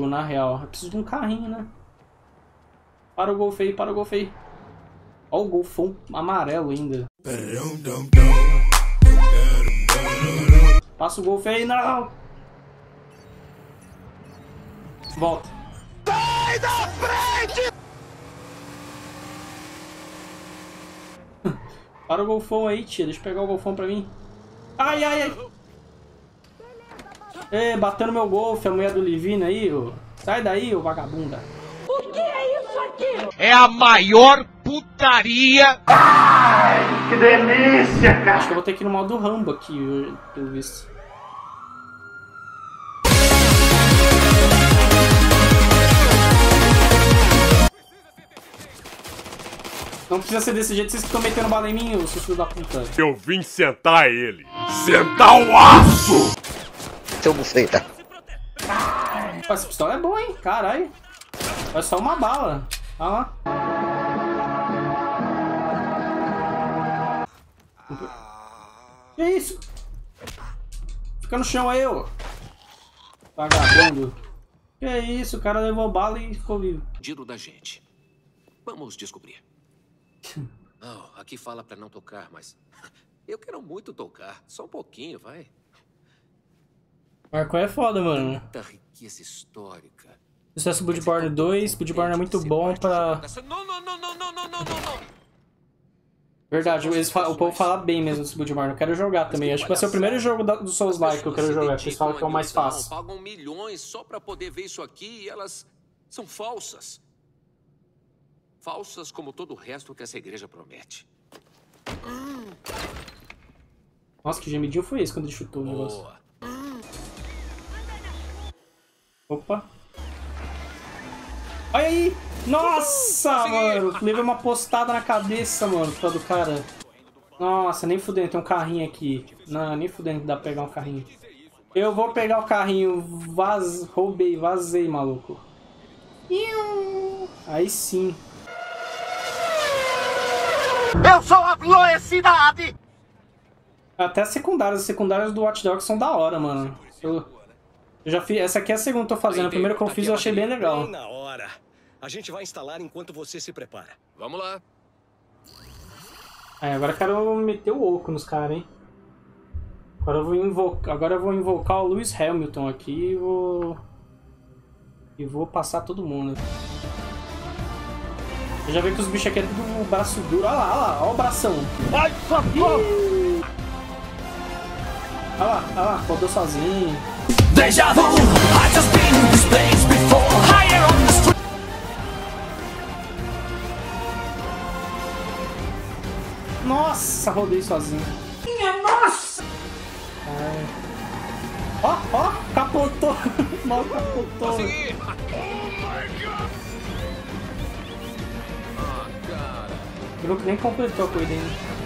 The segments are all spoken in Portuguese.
mesmo, na real. Eu preciso de um carrinho, né? Para o Golf aí, para o Golf aí. Ó o Golfão amarelo ainda. Passa o Golf aí, não! Volta. Sai da frente! Para o Golfão aí, tia. Deixa eu pegar o Golfão pra mim. Ai, ai, ai. Bateu no meu Golf, a mulher do Livino aí, ô. Sai daí, ô vagabunda. O que é isso aqui? É a maior putaria. Ai, que delícia, cara. Acho que eu vou ter que ir no modo Rambo aqui, pelo visto. Não precisa ser desse jeito, vocês estão metendo bala em mim, ô seus filhos da puta. Eu vim sentar ele. Sentar o aço! Seu bufeta. Essa pistola é boa, hein? Caralho. É só uma bala. Olha lá. Que isso? Fica no chão aí, ô. Vagabundo. Que isso? O cara levou bala e ficou vivo. Giro da gente. Vamos descobrir. Oh, aqui fala pra não tocar, mas eu quero muito tocar. Só um pouquinho, vai. Marco é foda, mano. Muita riqueza histórica. Sucesso Bloodborne 2. Bloodborne é muito bom pra... Não. Verdade, o povo fala bem mesmo desse Bloodborne. Eu quero jogar também. Acho que vai ser o primeiro jogo do Souls-like que eu quero jogar. Porque eles falam que é o mais fácil. Pagam milhões só pra poder ver isso aqui e elas são falsas. Falsas como todo o resto que essa igreja promete. Nossa, que gemidinho foi esse quando ele chutou o negócio. Opa. Olha aí! Nossa, mano! Levei uma postada na cabeça, mano, por causa do cara. Nossa, nem fudendo, tem um carrinho aqui. Não, nem fudendo que dá pra pegar um carrinho. Eu vou pegar o carrinho. Roubei, vazei, maluco. Aí sim. Eu sou a velocidade! Até as secundárias do Watch Dogs são da hora, mano. Eu já fiz. Essa aqui é a segunda que eu tô fazendo. A primeira que eu fiz eu achei bem legal. Bem na hora. A gente vai instalar enquanto você se prepara. Vamos lá. Agora eu quero meter o oco nos caras, hein? Agora eu vou invocar o Lewis Hamilton aqui e vou passar todo mundo. Eu já vi que os bichos aqui é tudo braço duro. Olha lá, olha o bração. Ai, socorro! Olha lá, rodou sozinho. Deja vu, I just been in this place before. Higher on the street. Nossa, rodei sozinho. Minha nossa! Ó, capotou. Mal capotou. Consegui! O grupo nem completou a corrida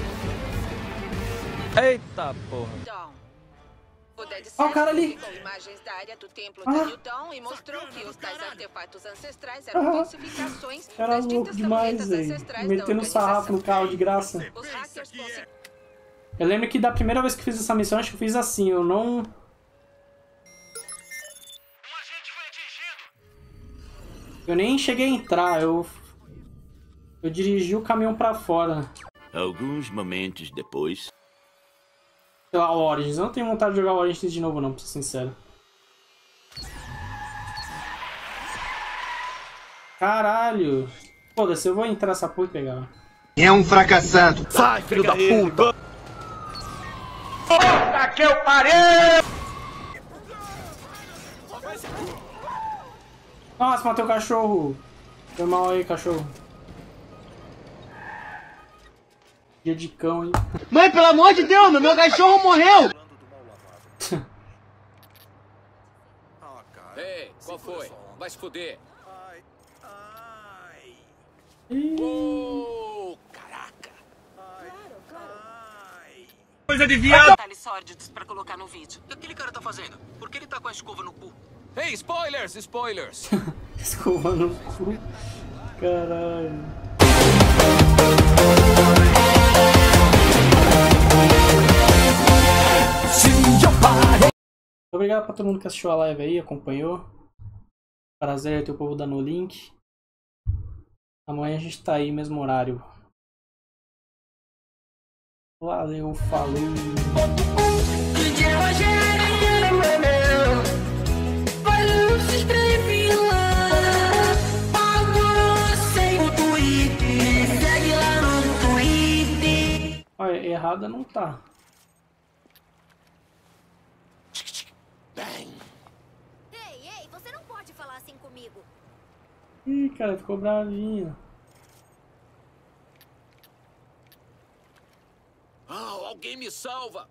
ainda. Eita porra. Ó o cara ali. Imagens da área do templo de Newton e mostrou que os tais artefatos ancestrais eram falsificações Era das louco tintas demais, tabuletas velho. ancestrais da Metendo sarrafo no organização. carro de graça. Os hackers conseguiram... Eu lembro que da primeira vez que fiz essa missão, acho que eu fiz assim, eu não... Eu nem cheguei a entrar, eu dirigi o caminhão pra fora. Alguns momentos depois... Sei lá, o Origins. Eu não tenho vontade de jogar o Origins de novo não, pra ser sincero. Caralho! Foda-se, eu vou entrar nessa porra e pegar. É um fracassado. Sai, filho da puta! Puta que eu parei! Nossa, matei o cachorro! Foi mal aí, cachorro. Dia de cão, hein? Mãe, pelo amor de Deus, meu cachorro morreu! Ei, qual foi? Vai se fuder. Caraca. Coisa de viado! Detalhes sórdidos pra colocar no vídeo. O que aquele cara tá fazendo? Por que ele tá com a escova no cu? Ei, spoilers, spoilers. Escova no cu. Caralho. Obrigado pra todo mundo que assistiu a live aí, acompanhou. Prazer ter o povo dando o link. Amanhã a gente tá aí, mesmo horário. Valeu, falou. Olha, errada não tá. Ei, você não pode falar assim comigo. Ih, cara, ficou bravinho. Oh, alguém me salva!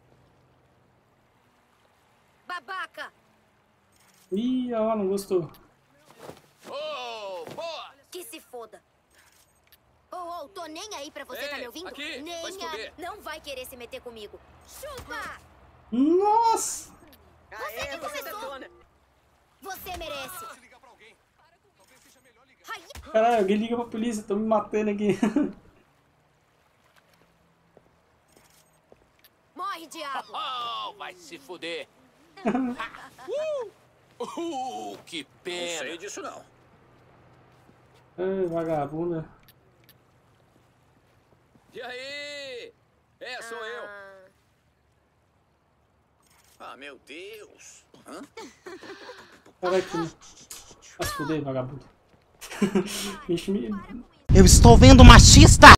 Babaca! Ih, ó, não gostou. Oh, boa! Que se foda. Oh, tô nem aí pra você, tá me ouvindo? Aqui, Nem vai esconder. não vai querer se meter comigo. Chupa! Nossa! Você que começou! Você merece! Caralho, alguém liga pra polícia, estão me matando aqui. Morre, diabo! Oh, vai se fuder! Que pena! Não sei disso, não. Ai, vagabunda. E aí? Sou eu. Ah, meu Deus. Hã? Caralho, que... Vai se fuder, vagabundo. Vixe, me... Eu estou vendo machista!